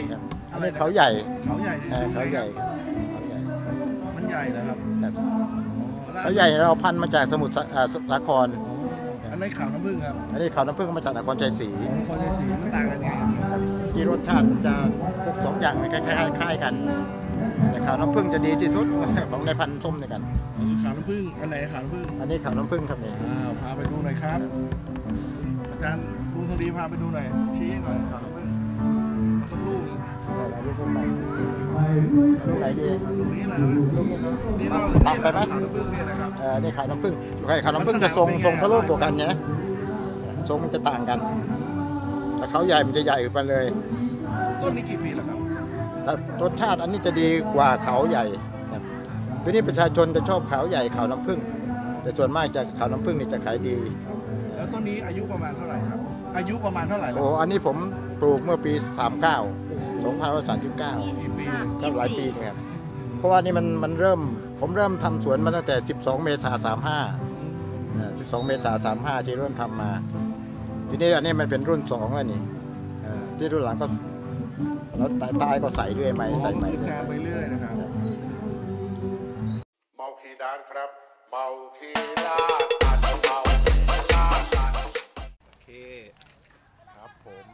อันนี้เขาใหญ่เขาใหญ่เขาใหญ่มันใหญ่นะครับเขาใหญ่เราพันมาจากสมุทรสาครอันนี้ขาวน้ำผึ้งครับอันนี้ขาวน้ำผึ้งมาจากนครชัยศรีนครชัยศรีมันต่างกันยังไงที่รสชาติจะพวกสองอย่างคล้ายกันแต่ขาวน้ำผึ้งจะดีที่สุดของในพันธุ์ส้มด้วยกันขาวน้ำผึ้งอันไหนขาวน้ำผึ้งอันนี้ขาวน้ำผึ้งครับนี่พาไปดูหน่อยครับอาจารย์ลุงทวีพาไปดูหน่อยชี้หน่อยขาวน้ำผึ้งสักลูกลูกไหนดีลูกนี้แหละนี่เราตัดไปไหมขาวน้ำผึ้งเนี่ยนะครับนี่ขาวน้ำผึ้งขาวน้ำผึ้งจะทรงทะลุตัวกันเนี่ยทรงมันจะต่างกันแต่เขาใหญ่มันจะใหญ่ไปเลยต้นนี้กี่ปีแล้วครับแต่รสชาติอันนี้จะดีกว่าเขาใหญ่ทีนี้ประชาชนจะชอบเขาใหญ่เขาน้ำผึ้งแต่ส่วนมากจะเขาน้ำผึ้งนี่จะขายดีแล้วต้นนี้อายุประมาณเท่าไหร่ครับอายุประมาณเท่าไหร่โอ้อันนี้ผมปลูกเมื่อปี39 2539 กี่ปีก็หลายปีครับเพราะว่านี่มันผมเริ่มทำสวนมาตั้งแต่12 เมษายน 35 12 เมษายน 35ที่เริ่มทำมาทีนี้อันนี้มันเป็นรุ่น2แล้วนี่ที่รุ่นหลังก็แล้วตายก็ใส่ด้วยไหมใส่ไหมแซมไปเรื่อยนะครับเมาคีดานครับเมาคีดานเมาโอเคครับผม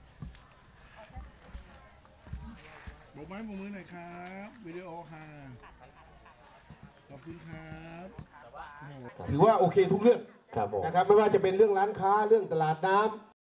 บอกไม้บอกมือหน่อยครับวิดีโอค่ะขอบคุณครับถือว่าโอเคทุกเรื่องนะครับไม่ว่าจะเป็นเรื่องร้านค้าเรื่องตลาดน้ำ